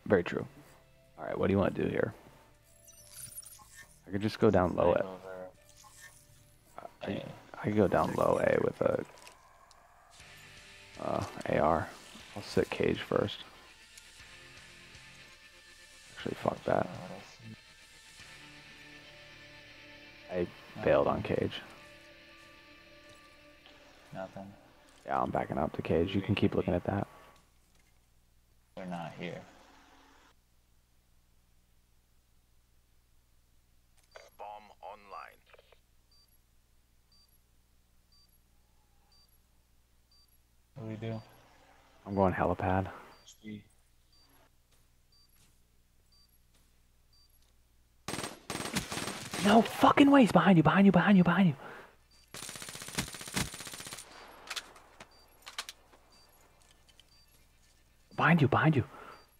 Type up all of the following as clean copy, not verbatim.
Very true. All right, what do you want to do here? I could just go down low. Knife over A. I could go down low A with a AR. I'll sit cage first. Actually, fuck that. I failed on cage. Nothing. Yeah, I'm backing up to cage. You can keep looking at that. They're not here. Bomb online. What do we do? I'm going helipad. See. No fucking way! He's behind you, behind you, behind you, behind you. Behind you, behind you.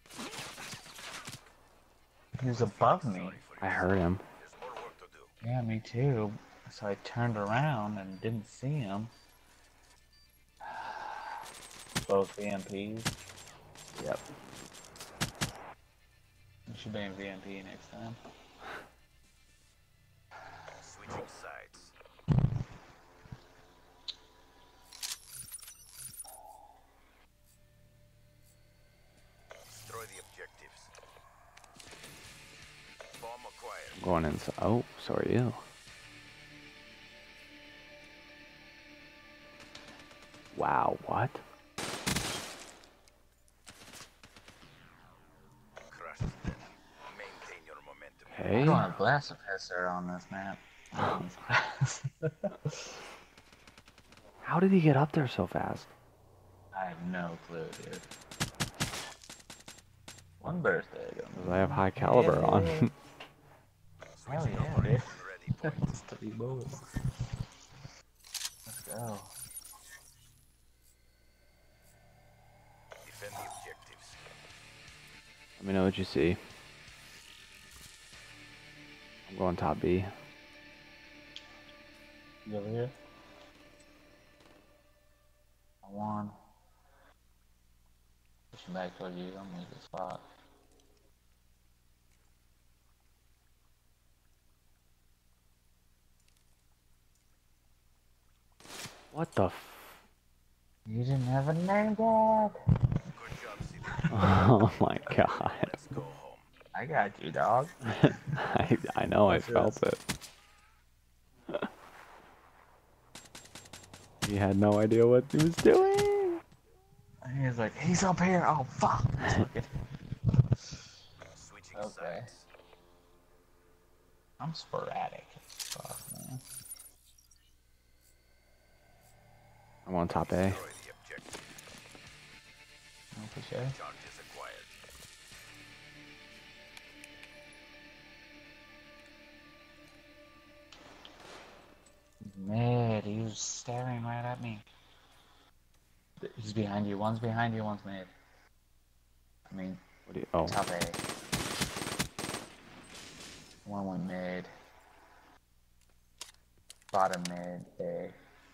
He was above me. I heard him. There's more work to do. Yeah, me too. So I turned around and didn't see him. Both VMPs. Yep. You should be in VMP next time. Switching sides. Destroy the objectives. Bomb acquired. I'm going inside. Oh, so are you. Wow, what? Crush them. Maintain your momentum. I Hey. don't have glass suppressor on this map. How did he get up there so fast? I have no clue, dude. One birthday ago. 'Cause I have high caliber on. Hell yeah, dude. Ready point. It's 3 bullets. Let's go. Defend the objectives. Let me know what you see. I'm going top B. You over here? I won. Pushing back toward you, I'm gonna get a spot. What the You didn't have a name tag? Good job, City. Oh my god. Let's go home. I got you, dog. I know, I What's felt this? it. He had no idea what he was doing. He was like, he's up here. Oh, fuck. Switching Okay. sides. I'm sporadic as fuck, man. I'm on top A. Destroy the objective. No, for sure. Charges acquired. Mid, he was staring right at me. He's behind you. One's behind you, one's mid. I mean, What do you? Oh, top A. One went mid. Bottom mid, A.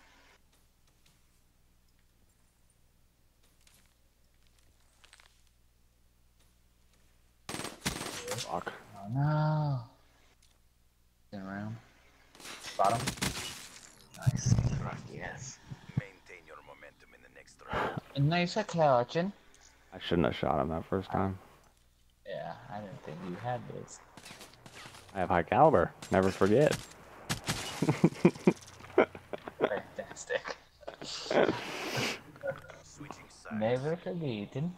fuck. Oh no. In room. Bottom. Nice. Yes. Maintain your momentum in the next round. Nice clutching. I shouldn't have shot him that first time. Yeah, I didn't think you had this. I have high caliber. Never forget. Fantastic. Switching sides. Never forgotten.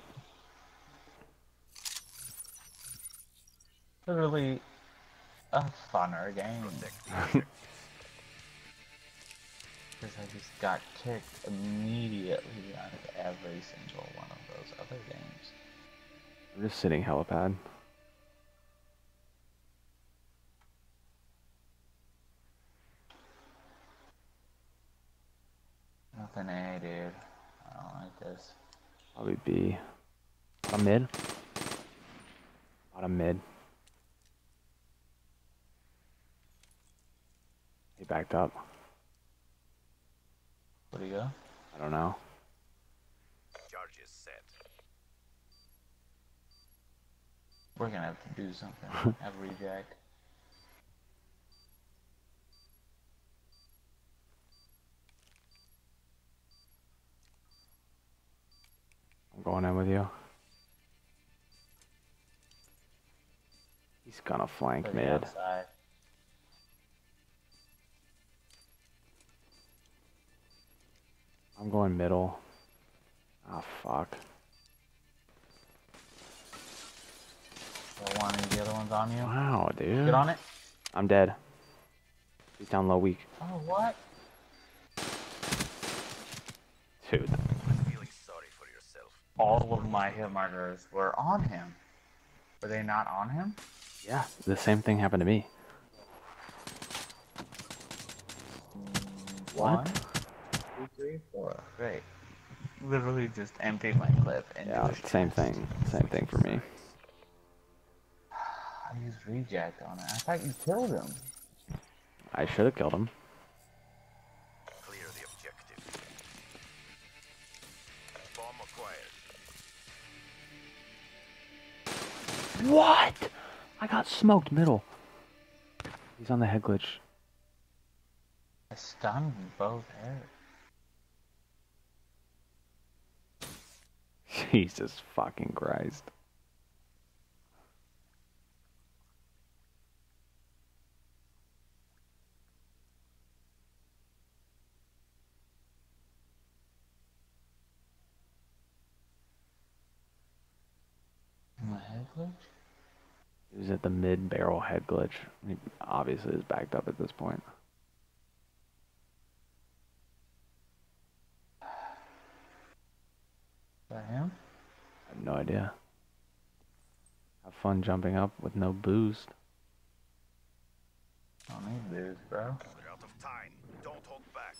Literally a funner game. Protect the objectives. Because I just got kicked immediately out of every single one of those other games. I'm just sitting helipad. Nothing A, dude. I don't like this. Probably B. Bottom mid. Bottom mid. He backed up. Where'd he go? I don't know. Charges set. We're gonna have to do something. Have reject. I'm going in with you. He's gonna flank For the mid. outside. I'm going middle. Ah, fuck. The one and the other one's on you. Wow, dude. Get on it. I'm dead. He's down low weak. Oh, what? Dude. Feeling sorry for yourself. All of my hit markers were on him. Were they not on him? Yeah, the same thing happened to me. What? 1, 2, 3, 4. Great. Literally just emptied my clip and Yeah, same thing. Same thing for me. I used reject on it. I thought you killed him. I should have killed him. Clear the objective. Bomb acquired. What? I got smoked middle. He's on the head glitch. I stunned both heads. Jesus fucking Christ. In the head glitch? He was at the mid barrel head glitch. He obviously is backed up at this point. Is that him? I have no idea. Have fun jumping up with no boost. Don't need booze, bro. We're out of time. Don't hold back.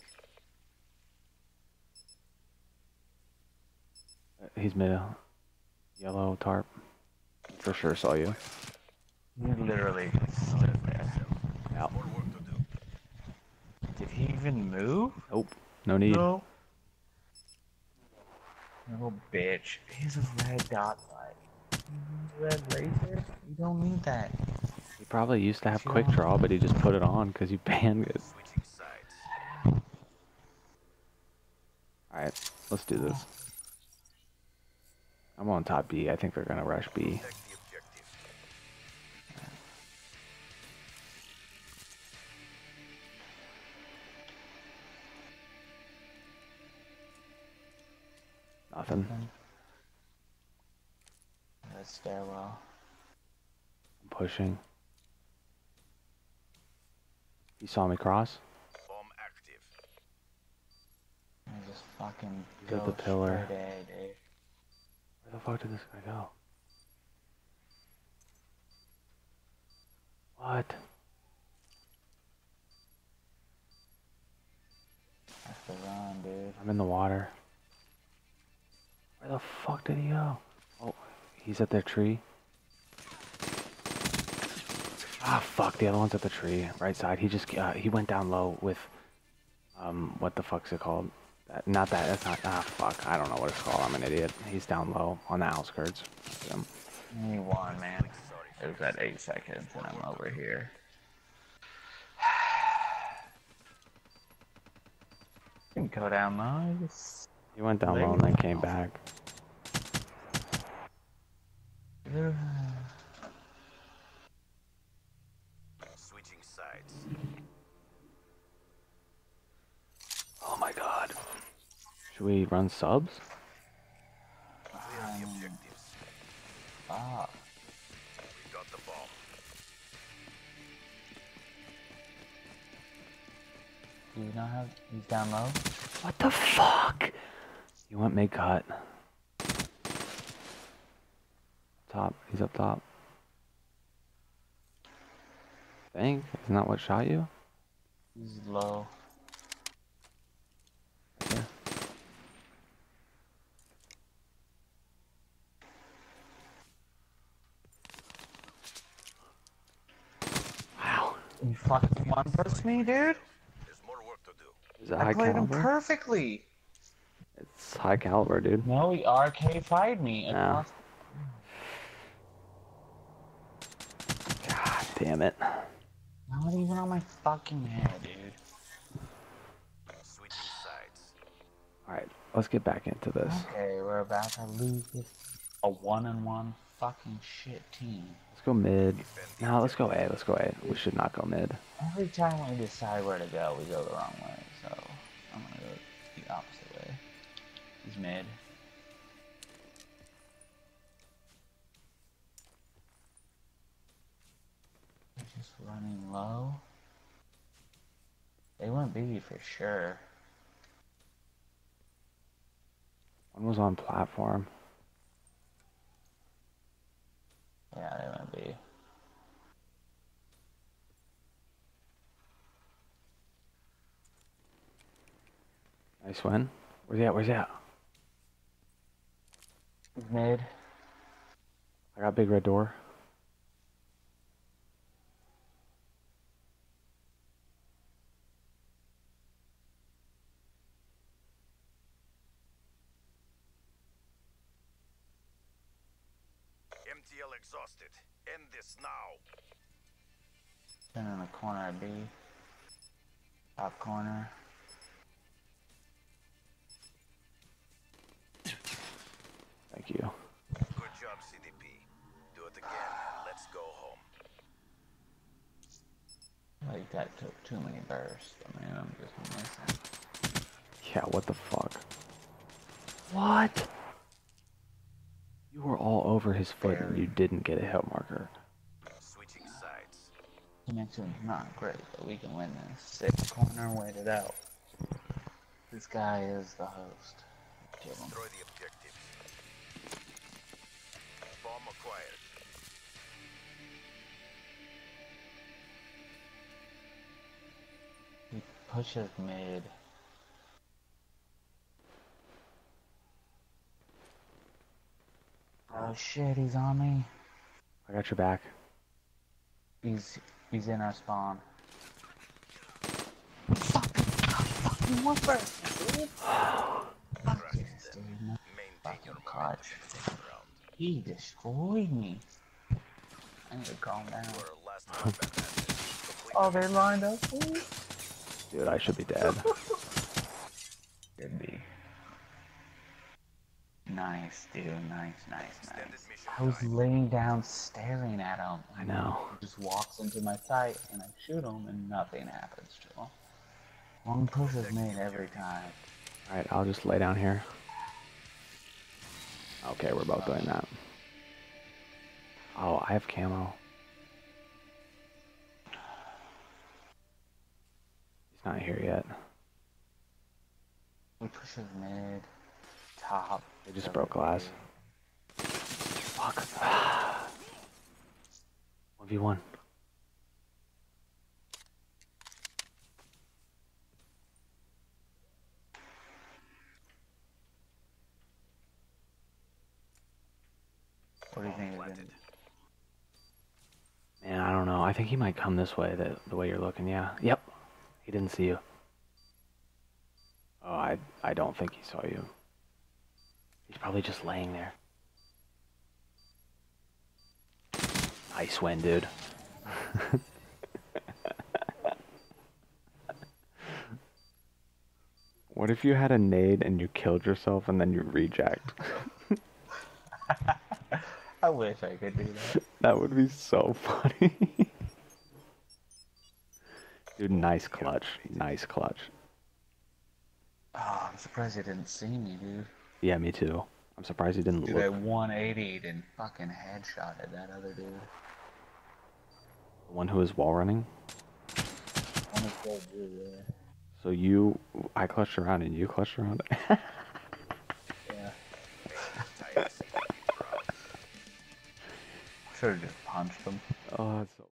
He's mid yellow tarp. For sure saw you. He literally just stood there. Yeah. More work to do. Did he even move? Nope. No need. No. No, bitch. He's a red dot light. Red laser? You don't need that. He probably used to have quick draw, but he just put it on because you banned it. Switching sides. Alright, let's do this. I'm on top B. I think they're gonna rush B. Protect the objective. Nothing. The stairwell. I'm pushing. You saw me cross? Bomb active. I just fucking He's at go the pillar. straight A, dude. Where the fuck did this guy go? What? Have to run, dude. I'm in the water. Where the fuck did he go? Oh, he's at the tree. Ah, fuck, the other one's at the tree. Right side. He just, he went down low with, what the fuck's it called? Not that, that's not, ah, fuck. I don't know what it's called. I'm an idiot. He's down low on the outskirts. He won, man. It was at 8 seconds and I'm over here. You can go down low. Just... He went down low and then came back. Switching sides. Oh my god. Should we run subs? Clear the objectives. Fuck. We got the bomb. Do you not have... He's down low? What the fuck? You went mid cut. Top. He's up top. Think? Isn't that what shot you? He's low. Yeah. Wow. You fucking one-burst me, dude? There's more work to do. Is it I high played him caliber? perfectly. It's high caliber, dude. No, he RK-fired me. Yeah. damn it. Not even on my fucking head, dude. Switching sides. Alright, let's get back into this. Okay, we're about to lose this a 1-1 fucking shit team. Let's go mid. No, let's go A. Let's go A. We should not go mid. Every time we decide where to go, we go the wrong way. So I'm gonna go the opposite way. He's mid. They're just running low. They went B for sure. One was on platform. Yeah, they went B. Nice win. Where's he at? Where's he at? Mid. I got big red door. MTL exhausted. End this now. Been in the corner of B. Top corner. Thank you. Good job, CDP. Do it again and let's go home. Like that took too many bursts. I mean, I'm just missing. Yeah, what the fuck? What? You were all over his foot and you didn't get a hit marker. Switching sides. Connection's not great, but we can win this. Sixth corner, wait it out. This guy is the host. Kill him. Destroy the objectives. Bomb acquired. He pushes mid. Oh shit, he's on me. I got your back. He's in our spawn. Fucking one person, dude. Fuck yes, dude. Maintain Fucking your momentum clutch. in this round. He destroyed me. I need to calm down. Our last combat match. Complete Oh, they lined up. Dude, I should be dead. Could be. Nice, dude. Nice. extended mission I was time. laying down staring at him. I know. He just walks into my sight and I shoot him and nothing happens to him. One push is made every time. Alright, I'll just lay down here. Okay, we're both doing that. Oh, I have camo. He's not here yet. We push his mid, top. They just broke glass. Fuck. 1v1. What do you think of him? Man, I don't know. I think he might come this way, the way you're looking, yeah. Yep. He didn't see you. Oh, I don't think he saw you. He's probably just laying there. Nice win, dude. What if you had a nade and you killed yourself and then you reject? I wish I could do that. That would be so funny. Dude, nice clutch. Nice clutch. Oh, I'm surprised he didn't see me, dude. Yeah, me too. I'm surprised he didn't Dude, look. I 180'd and fucking headshotted that other dude. The one who was wall running. Only killed you, yeah. So I clutched around and you clutched around. Yeah. Tight. Should've just punched him. Oh, that's